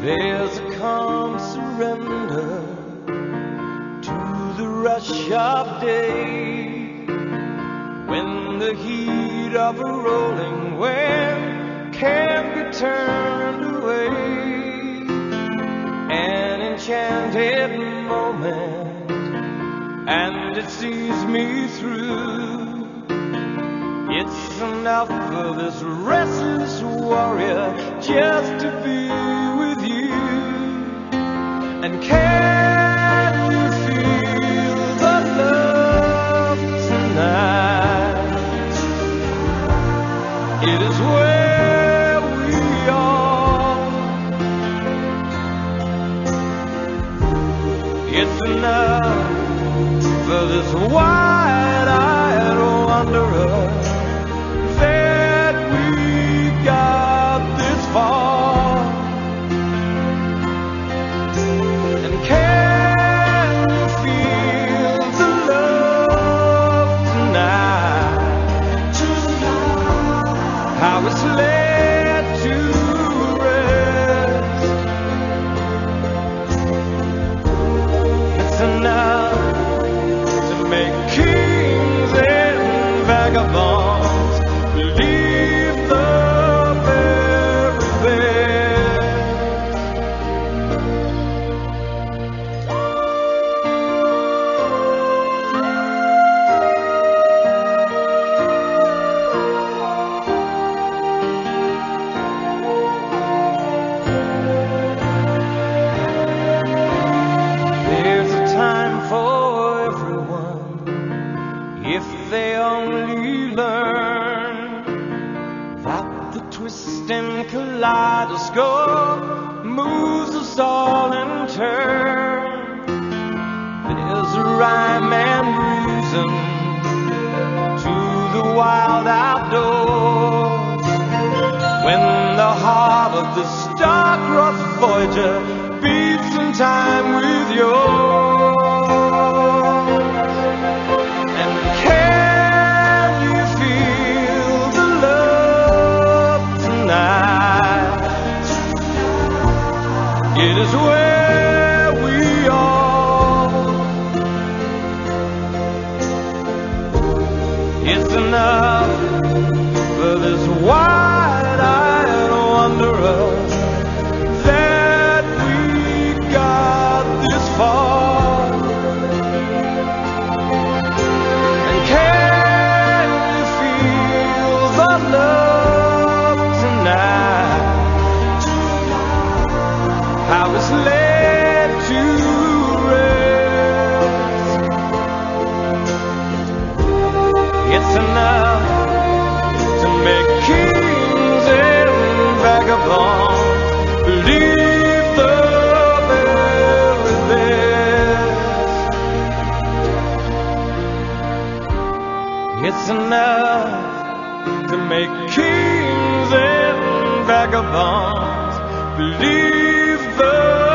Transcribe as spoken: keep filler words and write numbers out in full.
There's a calm surrender to the rush of day, when the heat of a rolling wind can't be turned away. An enchanted moment, and it sees me through. It's enough for this restless warrior just to be with you. And can you feel the love tonight? It is where we are. It's enough for this wide-eyed wanderer that we got this far. And can you feel the love tonight? How it's led to rest. It's enough to make kings and vagabonds believe the very best. There's a time for everyone if they only learn that the twisting kaleidoscope moves us all in turn. There's a rhyme and reason to the wild outdoors, when the heart of the star-crossed Voyager beats in time with yours. And can you feel the love tonight? It is where we are. It's enough for this wide-eyed wanderer that we got this far. And can you feel the love tonight? How it's led to rest. It's enough to make kings and vagabonds believe the very best. It's enough to make kings and vagabonds believe the